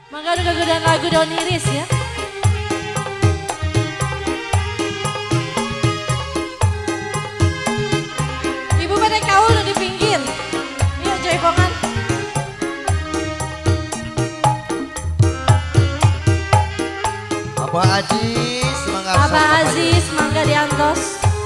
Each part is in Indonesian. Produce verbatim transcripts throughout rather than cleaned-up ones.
Maka udah kegedean lagu daun iris ya. Ibu pada kau udah di pinggir. Yuk jaipongan. Abah Aziz, mangga Abah Aziz, mangga diantos.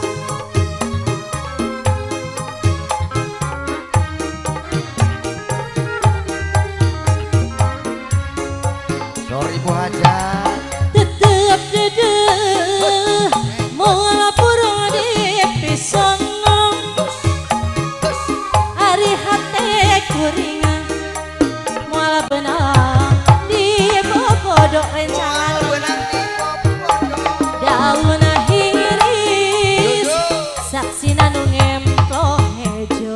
Sorry Ibu Hajat. Tetep dede, moal purung di pisono. Ari hate kuringan, moal benang di bobodo rencangan. Daun hiris, saksina nu ngemplo hejo.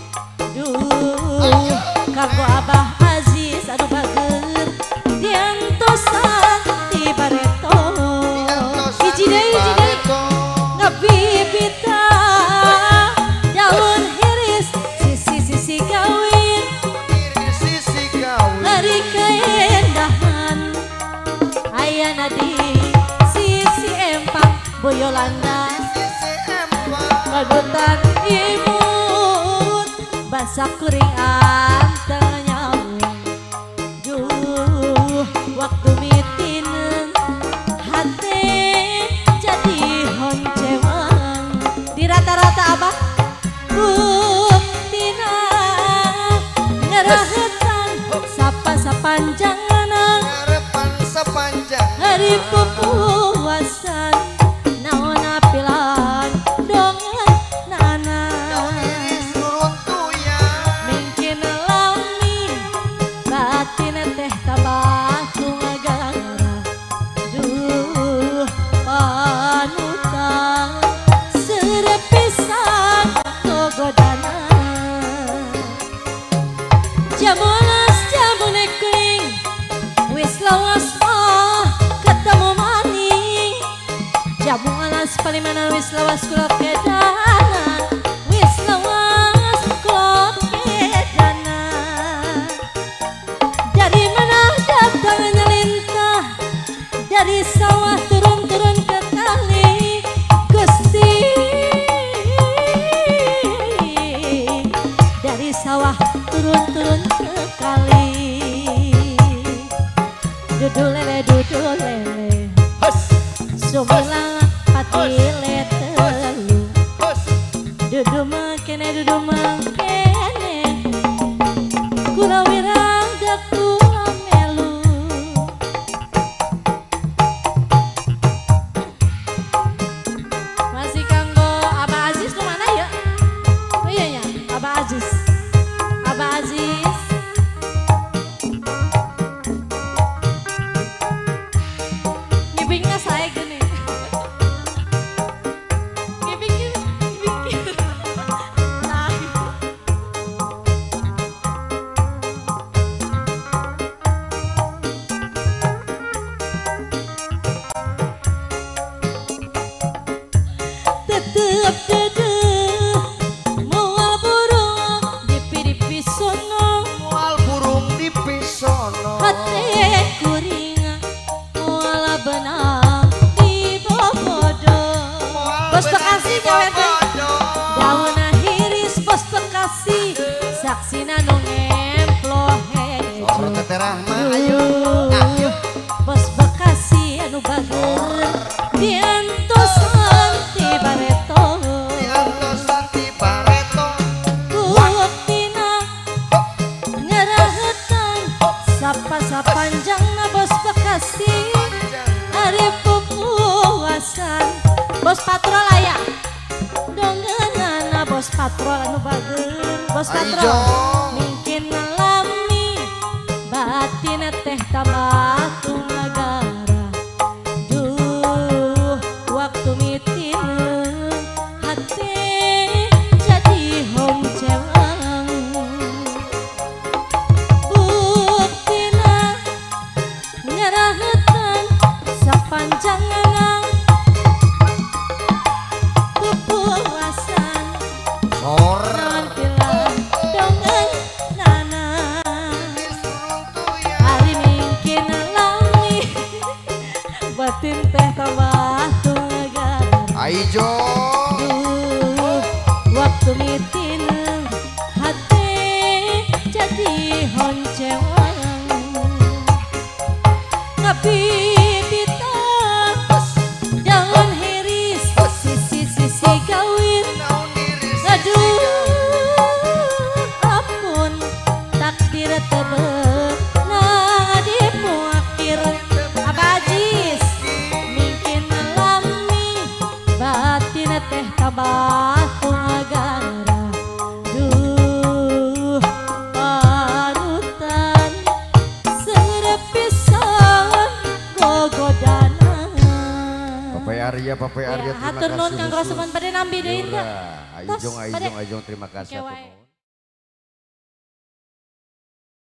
Duh, kanggo Abah Aziz anu bager, diantosan di bareto. Hiji deui, hiji deui, ngabibita daun hiris, sisi-sisi kawin, Sisi kawin. lari keendahan, ayana di sisi empang Boyolanda. Padutan imut basak kuring anteng nyawung. Duh, waktu mitinen hati jadi honcewang. Di rata-rata abah buktina ngerahetan sapa sapanjangan Harapan sepanjang hari pupuasan naon pilan dongan nana. iris runtuyan. Mungkin lami batin teh tabatu ngagara. Duh panutan serepisan togodana. Jamulas jamune kuning wis lawas mah ketemu maning. Jamu alas palimanan wis lawas kulok kedanan. Wis lawas kulok kedanan. Dari mana datang nyelintah, dari sawah turun-turun ke kali Gusti. Dari sawah turun-turun ke kali. Dudu lele, dudu lele, sumilang patile telu. Dudu makene, dudu makene, kula wirang da kula melu. Masih kanggo Abah Aziz kemana ya? Oh iya ya, Abah Aziz, Abah Aziz. Ngibingnya saya gini. Ngibingnya, ngibingnya. Nah. Tetep dede, moal burung dipi-dipi sono. Mual burung di pisono. Hati kuringan, moal benang di bobodo. Bos Bekasi gawe teh. Daun hiris bos Bekasi, saksina nu ngemplo hejo. Sorot Teteh Rahma ayo. Duh, bos Bekasi anu bager, diantosan ti bareto. Diantosan di Bareto. Buktina ngerahetan sapa sapanjangna bos Bekasi. Hari pupuasan bos patrol aya dongenana bos patrol anu bager. Bos patrol Ayo. mungkin ngalami batin teh tabatu negara. Duh waktu mitinen hati jadi honcewang. Buktina ngerahetan sapanjangan pupuasan. Sor. Naon pilan dongan nana. Runtuyan. Hari mingkir Aijong Duh, waktu mitin hati jadi honcewan ngabibita jangan heris sisi-sisi gawin aduh ampun takdir tebel nah dimuakir abajis mungkin lami batin teh kabatu agara duh panutan serepisan gogodana Papai Arya, Papai Arya, terima hatur nuhun kasih Kang khusus. Rasuman pada nambi deui teh. Aijong, Aijong, Aijong, terima kasih. Oke, wae.